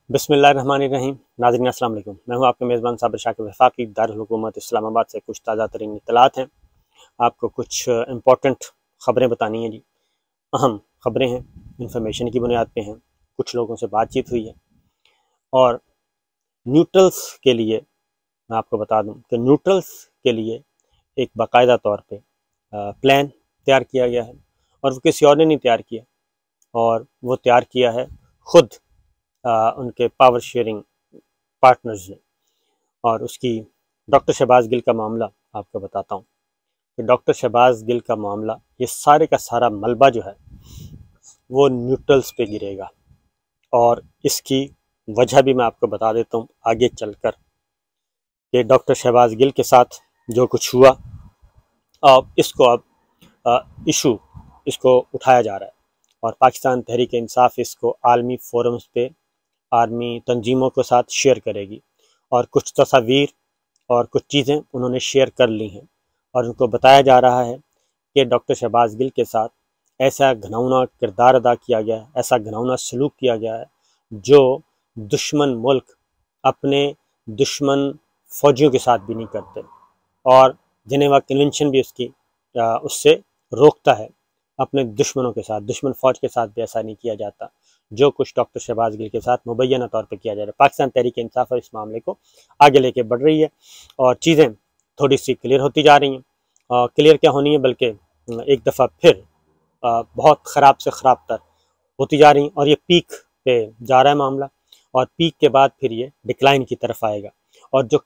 बिस्मिल्लाहिर्रहमानिर्रहीम। नाज़रीन अस्सलाम वालेकुम। मैं हूं आपके मेज़बान साबिर शाकिर वफाकी दारुल हुकूमत इस्लामाबाद से कुछ ताज़ा तरीन इत्तलात हैं। आपको कुछ इम्पोर्टेंट ख़बरें बतानी हैं जी। अहम ख़बरें हैं, इंफॉर्मेशन की बुनियाद पे हैं। कुछ लोगों से बातचीत हुई है और न्यूट्रल्स के लिए मैं आपको बता दूं कि न्यूट्रल्स के लिए एक बाकायदा तौर पे प्लान तैयार किया गया है और वो किसी और ने नहीं तैयार किया, और वो तैयार किया है ख़ुद उनके पावर शेयरिंग पार्टनर्स ने। और उसकी डॉक्टर शहबाज गिल का मामला आपको बताता हूँ कि डॉक्टर शहबाज गिल का मामला, ये सारे का सारा मलबा जो है वो न्यूट्रल्स पे गिरेगा, और इसकी वजह भी मैं आपको बता देता हूँ आगे चलकर कि डॉक्टर शहबाज गिल के साथ जो कुछ हुआ, इसको अब इशू इसको उठाया जा रहा है और पाकिस्तान तहरीक इंसाफ इसको आलमी फोरम्स पे आर्मी तंजीमों के साथ शेयर करेगी। और कुछ तस्वीर और कुछ चीज़ें उन्होंने शेयर कर ली हैं और उनको बताया जा रहा है कि डॉक्टर शहबाज गिल के साथ ऐसा घिनौना किरदार अदा किया गया है, ऐसा घिनौना सलूक किया गया है जो दुश्मन मुल्क अपने दुश्मन फ़ौजियों के साथ भी नहीं करते, और जिनेवा कन्वेंशन भी उससे रोकता है। अपने दुश्मनों के साथ, दुश्मन फ़ौज के साथ भी ऐसा नहीं किया जाता जो कुछ डॉक्टर शहबाज गिल के साथ मुबैना तौर पर किया जा रहा है। पाकिस्तान तहरीक इंसाफ इस मामले को आगे लेके बढ़ रही है और चीज़ें थोड़ी सी क्लियर होती जा रही हैं। क्लियर क्या होनी है, बल्कि एक दफ़ा फिर बहुत ख़राब से ख़राब तर होती जा रही हैं, और ये पीक पे जा रहा है मामला, और पीक के बाद फिर ये डिक्लाइन की तरफ आएगा। और जो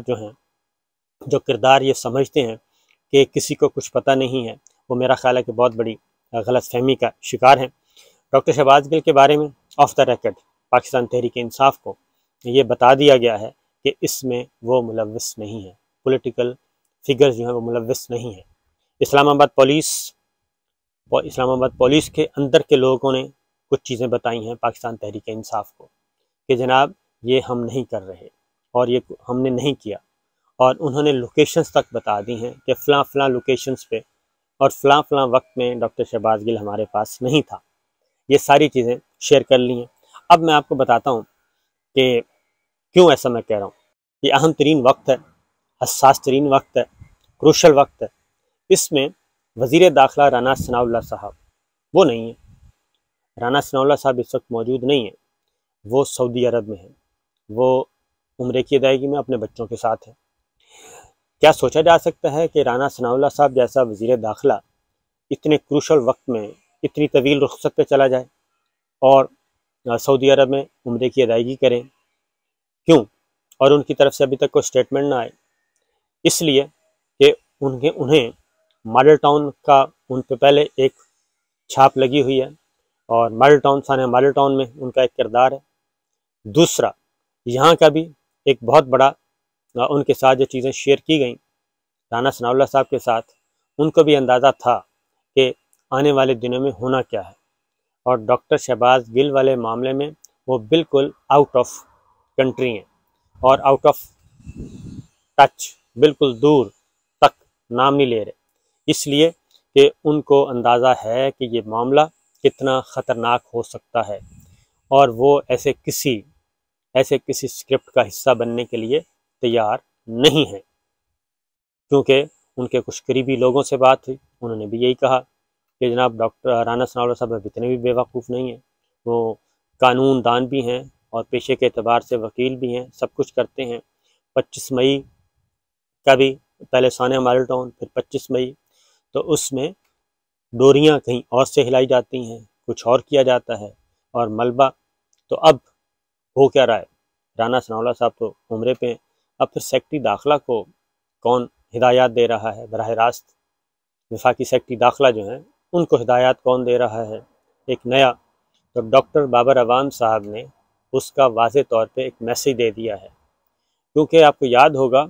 किरदार ये समझते हैं कि किसी को कुछ पता नहीं है, वो मेरा ख्याल है कि बहुत बड़ी गलत फहमी का शिकार है। डॉक्टर शहबाज गिल के बारे में off the record Pakistan Tehreek Insaf को ये बता दिया गया है कि इसमें वो मुलव्विस नहीं है, पॉलिटिकल फिगर्स जो हैं वो मुलव्विस नहीं है। इस्लामाबाद पुलिस के अंदर के लोगों ने कुछ चीज़ें बताई हैं पाकिस्तान तहरीक इंसाफ को कि जनाब ये हम नहीं कर रहे और ये हमने नहीं किया, और उन्होंने लोकेशंस तक बता दी हैं कि फ़लाँ लोकेशंस पे और फ़लाँ वक्त में डॉक्टर शहबाज गिल हमारे पास नहीं था। ये सारी चीज़ें शेयर कर ली हैं। अब मैं आपको बताता हूँ कि क्यों ऐसा मैं कह रहा हूँ। ये अहम तरीन वक्त है, हसास तरीन वक्त है, क्रूशल वक्त है। इसमें वज़ीर दाखिला राना सनाउल्लाह साहब वो नहीं है। राना सनाउल्लाह साहब इस वक्त मौजूद नहीं है, वो सऊदी अरब में है, वो उम्रे की अदायगी में अपने बच्चों के साथ है। क्या सोचा जा सकता है कि राना सनाउल्लाह साहब जैसा वज़ीर दाखिला इतने क्रूशल वक्त में इतनी तवील रुखसत पे चला जाए और सऊदी अरब में उम्रे की अदायगी करें? क्यों? और उनकी तरफ से अभी तक कोई स्टेटमेंट ना आए। इसलिए कि उन्हें मॉडल टाउन का उन पर पहले एक छाप लगी हुई है, और मॉडल टाउन में उनका एक किरदार है। दूसरा, यहाँ का भी एक बहुत बड़ा उनके साथ जो चीज़ें शेयर की गई राना सनाउल्लाह साहब के साथ, उनको भी अंदाज़ा था कि आने वाले दिनों में होना क्या है। और डॉक्टर शहबाज गिल वाले मामले में वो बिल्कुल आउट ऑफ कंट्री हैं और आउट ऑफ टच, बिल्कुल दूर तक नाम नहीं ले रहे, इसलिए कि उनको अंदाज़ा है कि ये मामला कितना ख़तरनाक हो सकता है, और वो ऐसे किसी स्क्रिप्ट का हिस्सा बनने के लिए तैयार नहीं है। क्योंकि उनके कुछ करीबी लोगों से बात हुई, उन्होंने भी यही कहा कि जनाब डॉक्टर राना सनाउल्लाह साहब अब इतने भी बेवकूफ़ नहीं हैं, वो कानून दान भी हैं और पेशे के एतबार से वकील भी हैं, सब कुछ करते हैं। 25 मई का भी पहले सानिया मॉडल टाउन, फिर 25 मई, तो उसमें डोरियां कहीं और से हिलाई जाती हैं, कुछ और किया जाता है, और मलबा तो अब हो क्या रहा है। राना सनाउल्लाह साहब तो उम्रे पे हैं, अब फिर सेक्रेटरी दाखिला को कौन हिदायत दे रहा है? बराह रास्त वफाकी सेक्रेटरी दाखिला जो हैं उनको हिदायत कौन दे रहा है? एक नया, तो डॉक्टर बाबर अवाम साहब ने उसका वाज़े तौर पे एक मैसेज दे दिया है। क्योंकि आपको याद होगा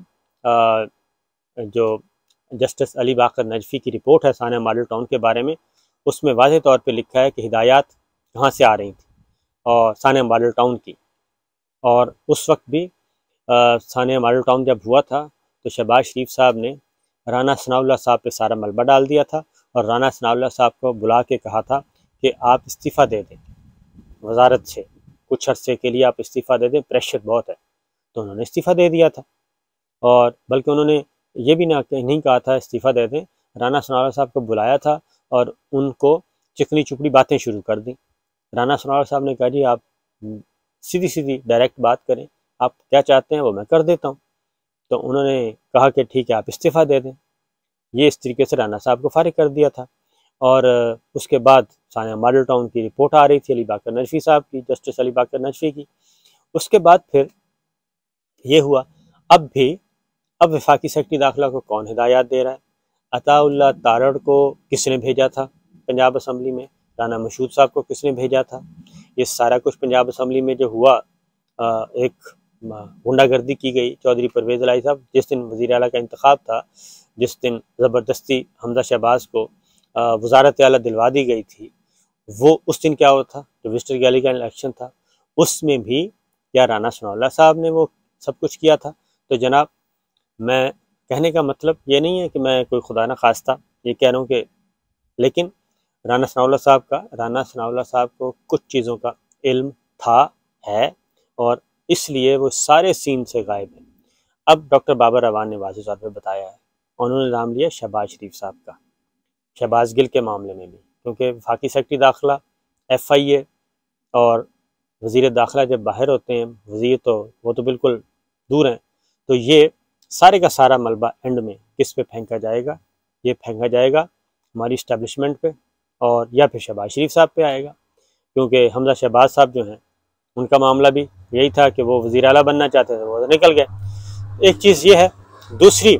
जो जस्टिस अली बाकर नजफ़ी की रिपोर्ट है सानिया मॉडल टाउन के बारे में, उसमें वाज़े तौर पे लिखा है कि हिदायत कहाँ से आ रही थी, और सानिया मॉडल टाउन की। और उस वक्त भी सानिया मॉडल टाउन जब हुआ था तो शहबाज शरीफ साहब ने राना सनाउल्लाह साहब पे सारा मलबा डाल दिया था, और राना सनाउल्लाह साहब को बुला के कहा था कि आप इस्तीफ़ा दे दें वजारत से, कुछ अरसे के लिए आप इस्तीफ़ा दे दें, प्रेशर बहुत है। तो उन्होंने इस्तीफ़ा दे दिया था, और बल्कि उन्होंने ये भी नहीं कहा था इस्तीफ़ा दे दें, राना सनाउल्लाह साहब को बुलाया था और उनको चिकनी चुपड़ी बातें शुरू कर दी। राना सनाउल्लाह साहब ने कहा जी आप सीधी सीधी डायरेक्ट बात करें, आप क्या चाहते हैं वो मैं कर देता हूँ। तो उन्होंने कहा कि ठीक है आप इस्तीफ़ा दे दें। ये इस तरीके से राना साहब को फारिग कर दिया था। और उसके बाद सानिया मॉडल टाउन की रिपोर्ट आ रही थी अली बाकर नजफी साहब की, जस्टिस अली बाकर नजफी की। उसके बाद फिर ये हुआ, अब वफाकी सेक्रेटरी दाखिला को कौन हिदायत दे रहा है? अताउल्लाह तारड़ को किसने भेजा था पंजाब असम्बली में? राना मशहूद साहब को किसने भेजा था? ये सारा कुछ पंजाब असम्बली में जो हुआ, एक गुंडागर्दी की गई। चौधरी परवेज़ इलाही साहब, जिस दिन वज़ीर आला का इंतखाब था, जिस दिन ज़बरदस्ती हमजा शहबाज को वज़ारत आला दिलवा दी गई थी, वो उस दिन क्या हुआ था? जो विजिटर गैलरी का इलेक्शन था, उसमें भी क्या राना सनाउल्लाह साहब ने वो सब कुछ किया था? तो जनाब, मैं कहने का मतलब ये नहीं है कि मैं कोई खुदा न खास्ता ये कह रहा हूँ कि, लेकिन राना सनाउल्लाह साहब को कुछ चीज़ों का इल्म था, है, और इसलिए वो सारे सीन से गायब है। अब डॉक्टर बाबर अवान ने वाज़ेह तौर पर बताया है, उन्होंने नाम लिया शहबाज शरीफ साहब का, शहबाज गिल के मामले में भी, क्योंकि वफाकी सेक्रेटरी दाखिला FIA और वज़ीर दाखिला जब बाहर होते हैं, वज़ीर तो वो तो बिल्कुल दूर हैं, तो ये सारे का सारा मलबा एंड में किस पे फेंका जाएगा? ये फेंका जाएगा हमारी इस्टेब्लिशमेंट पे, और या फिर शहबाज शरीफ साहब पे आएगा, क्योंकि हमजा शहबाज साहब जो हैं उनका मामला भी यही था कि वो वज़ीर आला बनना चाहते थे, वो तो निकल गए। एक चीज़ ये है। दूसरी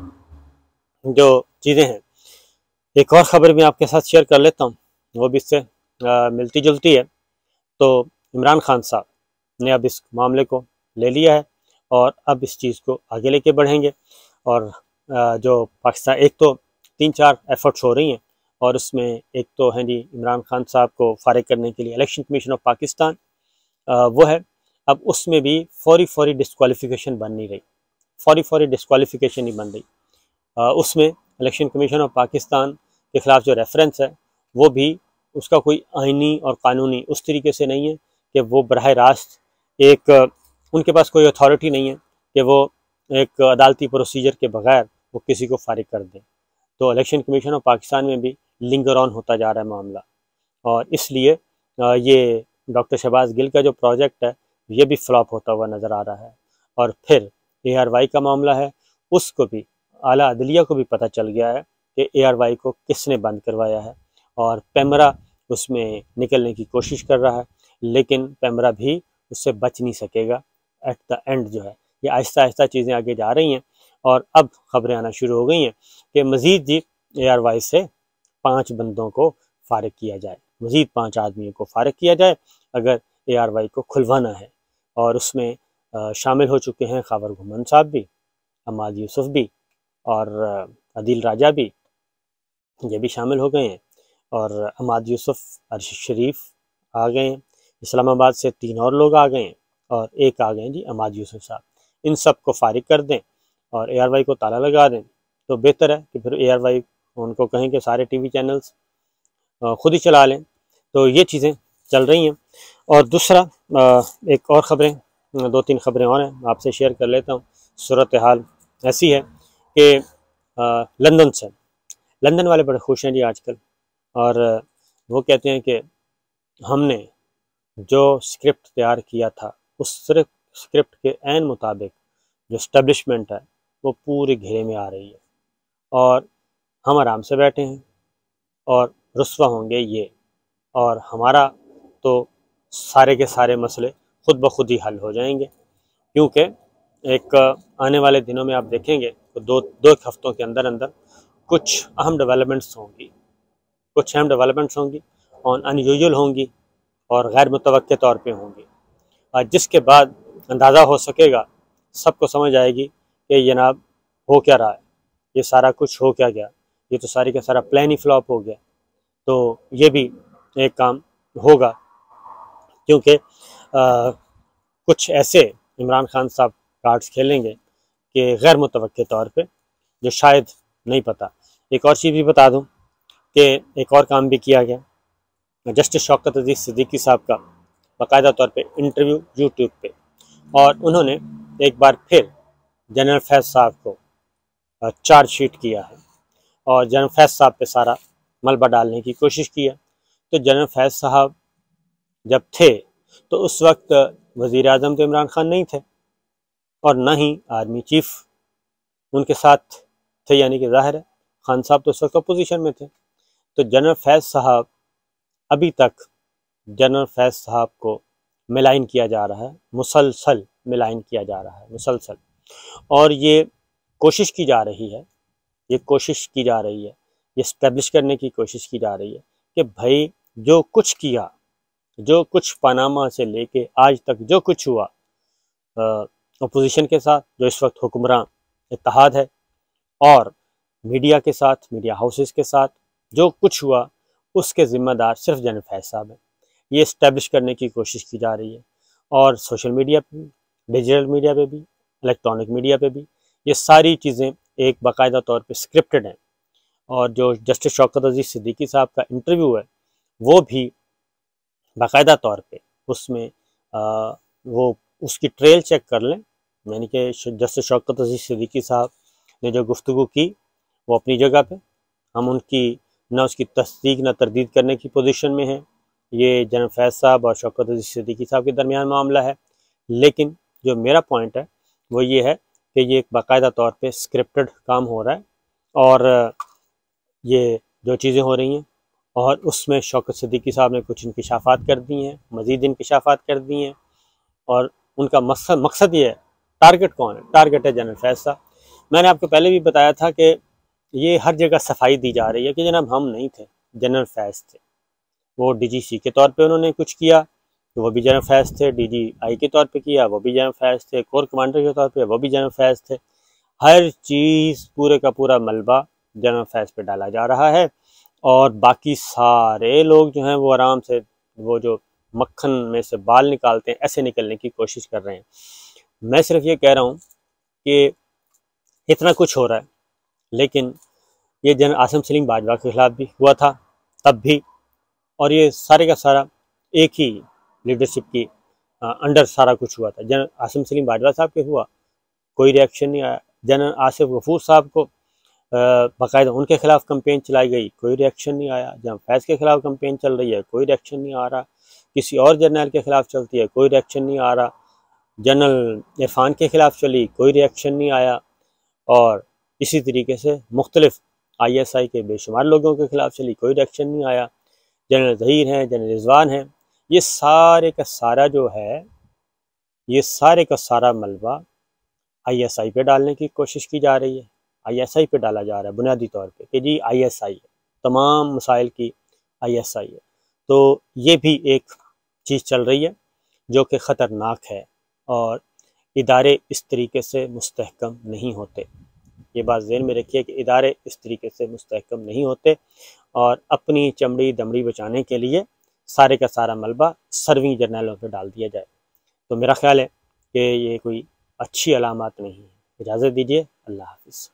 जो चीज़ें हैं, एक और ख़बर भी आपके साथ शेयर कर लेता हूँ, वो भी इससे मिलती जुलती है। तो इमरान खान साहब ने अब इस मामले को ले लिया है और अब इस चीज़ को आगे लेके बढ़ेंगे। और जो पाकिस्तान, एक तो 3-4 एफर्ट्स हो रही हैं, और उसमें एक तो है जी इमरान खान साहब को फारिग करने के लिए इलेक्शन कमीशन ऑफ पाकिस्तान वो है। अब उसमें भी फौरी डिस्क्वालिफिकेशन बन नहीं रही, फौरी डिस्क्वालिफिकेशन नहीं बन रही। उसमें इलेक्शन कमीशन ऑफ पाकिस्तान के ख़िलाफ़ जो रेफरेंस है, वो भी उसका कोई आइनी और कानूनी उस तरीके से नहीं है कि वो बराह रास्त एक, उनके पास कोई अथॉरिटी नहीं है कि वो एक अदालती प्रोसीजर के बगैर वो किसी को फारिग कर दें। तो इलेक्शन कमीशन ऑफ पाकिस्तान में भी लिंगर ऑन होता जा रहा है मामला, और इसलिए ये डॉक्टर शहबाज गिल का जो प्रोजेक्ट है ये भी फ्लॉप होता हुआ नज़र आ रहा है। और फिर ARY का मामला है, उसको भी आला अदलिया को भी पता चल गया है कि ARY को किसने बंद करवाया है, और पैमरा उसमें निकलने की कोशिश कर रहा है, लेकिन पैमरा भी उससे बच नहीं सकेगा। एट द एंड जो है, ये आहिस्ता आहिस्ता चीज़ें आगे जा रही हैं, और अब खबरें आना शुरू हो गई हैं कि मज़ीद जी ARY से 5 बंदों को फारिग किया जाए, मज़ीद 5 आदमियों को फारिग किया जाए अगर ARY को खुलवाना है। और उसमें शामिल हो चुके हैं खावर घुमन साहब भी, अहमद यूसुफ भी, और अदील राजा भी, ये भी शामिल हो गए हैं। और अहमद यूसुफ, अरशद शरीफ आ गए हैं, इस्लामाबाद से 3 और लोग आ गए हैं, और एक आ गए हैं जी अहमद यूसुफ साहब। इन सब को फारिग कर दें और ARY को ताला लगा दें, तो बेहतर है कि फिर ARY उनको कहें कि सारे TV चैनल्स खुद ही चला लें। तो ये चीज़ें चल रही हैं। और दूसरा, एक और ख़बरें, 2-3 ख़बरें और हैं, आपसे शेयर कर लेता हूँ। सूरत हाल ऐसी है कि लंदन वाले बड़े खुश हैं जी आजकल, और वो कहते हैं कि हमने जो स्क्रिप्ट तैयार किया था, उस स्क्रिप्ट के ऐन मुताबिक जो इस्टेब्लिशमेंट है वो पूरे घेरे में आ रही है, और हम आराम से बैठे हैं और रुस्वा होंगे ये, और हमारा तो सारे के सारे मसले खुद ब खुद ही हल हो जाएंगे। क्योंकि एक आने वाले दिनों में आप देखेंगे तो दो हफ्तों के अंदर अंदर कुछ अहम डेवलपमेंट्स होंगी और अनयूजुअल होंगी और गैर मुतवक्के तौर पे होंगी, और जिसके बाद अंदाज़ा हो सकेगा, सबको समझ आएगी कि जनाब हो क्या रहा है, ये सारा कुछ हो क्या गया, ये तो सारी का सारा प्लान ही फ्लॉप हो गया। तो ये भी एक काम होगा, क्योंकि कुछ ऐसे इमरान खान साहब कार्ड्स खेलेंगे कि गैर मुतवक्के तौर पे, जो शायद नहीं पता। एक और चीज़ भी बता दूं कि एक और काम भी किया गया, जस्टिस शौकत अजीज़ सिद्दीकी साहब का बाकायदा तौर पे इंटरव्यू यूट्यूब पे, और उन्होंने एक बार फिर जनरल फैज़ साहब को चार्जशीट किया है और जनरल फैज़ साहब पे सारा मलबा डालने की कोशिश किया। तो जनरल फैज़ साहब जब थे तो उस वक्त वज़ीर आज़म तो इमरान खान नहीं थे और न ही आर्मी चीफ उनके साथ थे, यानी कि ज़ाहिर है खान साहब तो उस वक्त अपोजिशन में थे। तो जनरल फैज़ साहब, अभी तक जनरल फैज़ साहब को मिलाइन किया जा रहा है, मुसलसल मिलाइन किया जा रहा है, मुसलसल। और ये कोशिश की जा रही है, ये इस्टेब्लिश करने की कोशिश की जा रही है कि भाई जो कुछ किया, जो कुछ पनामा से लेके आज तक जो कुछ हुआ अपोजिशन के साथ, जो इस वक्त हुक्मरान इत्तेहाद है, और मीडिया के साथ, मीडिया हाउसेस के साथ जो कुछ हुआ, उसके ज़िम्मेदार सिर्फ जनरल फैज़ साहब हैं। ये इस्टेब्लिश करने की कोशिश की जा रही है। और सोशल मीडिया पे भी, डिजिटल मीडिया पे भी, इलेक्ट्रॉनिक मीडिया पे भी ये सारी चीज़ें एक बाकायदा तौर पे स्क्रिप्टेड हैं। और जो जस्टिस शौकत अजीज़ सिद्दीकी साहब का इंटरव्यू है वो भी बाकायदा तौर पे उसमें वो उसकी ट्रेल चेक कर लें, यानी कि जस्टिस शौकत अजीज़ सिद्दीकी साहब ने जो गुफ्तगू की वो अपनी जगह पे, हम उनकी न उसकी तस्दीक न तरदीद करने की पोजीशन में हैं। ये जनरल फैज़ साहब और शौकत अजीज़ सिद्दीकी साहब के दरमियान मामला है। लेकिन जो मेरा पॉइंट है वो ये है कि ये एक बाकायदा तौर पे स्क्रिप्टेड काम हो रहा है और ये जो चीज़ें हो रही हैं, और उसमें शौकत सिद्दीकी साहब ने कुछ इंकिशाफात कर दी हैं, मज़ीद इंकिशाफात कर दी हैं, और उनका मकसद ये है। टारगेट कौन है? टारगेट है जनरल फैज़ साहब। मैंने आपको पहले भी बताया था कि ये हर जगह सफाई दी जा रही है कि जनाब हम नहीं थे, जनरल फैज़ थे। वो DGC के तौर पे उन्होंने कुछ किया तो वो भी जनरल फैज़ थे, DGI के तौर पे किया वो भी जनरल फैज़ थे, कोर कमांडर के तौर पे वो भी जनरल फैज़ थे। हर चीज़, पूरे का पूरा मलबा जनरल फैज़ पे डाला जा रहा है, और बाकी सारे लोग जो हैं वो आराम से, वो जो मक्खन में से बाल निकालते हैं, ऐसे निकलने की कोशिश कर रहे हैं। मैं सिर्फ ये कह रहा हूँ कि इतना कुछ हो रहा है, लेकिन ये जनरल आसिम सलीम बाजवा के खिलाफ भी हुआ था तब भी, और ये सारे का सारा एक ही लीडरशिप की अंडर सारा कुछ हुआ था। जनरल आसिम सलीम बाजवा साहब के हुआ, कोई रिएक्शन नहीं आया। जनरल आसिफ गफूर साहब को बाकायदा उनके खिलाफ कंपेन चलाई गई, कोई रिएक्शन नहीं आया। जनरल फैज़ के खिलाफ कंपेन चल रही है, कोई रिएक्शन नहीं आ रहा। किसी और जर्नल के खिलाफ चलती है, कोई रिएक्शन नहीं आ रहा। जनरल इरफान के खिलाफ चली, कोई रिएक्शन नहीं आया। और इसी तरीके से मुख्तलिफ ISI के बेशुमार लोगों के खिलाफ चली, कोई रिएक्शन नहीं आया। जनरल ज़हीर हैं, जनरल रिजवान हैं, ये सारे का सारा जो है, ये सारे का सारा मलबा ISI पे डालने की कोशिश की जा रही है। ISI पे डाला जा रहा है बुनियादी तौर पे कि जी ISI है, तमाम मसाइल की ISI है। तो ये भी एक चीज़ चल रही है जो कि ख़तरनाक है, और इदारे इस तरीके से मुस्तहकम नहीं होते। ये बात ज़हन में रखिए कि इदारे इस तरीके से मुस्तहकम नहीं होते, और अपनी चमड़ी दमड़ी बचाने के लिए सारे का सारा मलबा सर्विंग जर्नलों पे डाल दिया जाए। तो मेरा ख्याल है कि ये कोई अच्छी अलामत नहीं है। इजाज़त दीजिए, अल्लाह हाफ़िज़।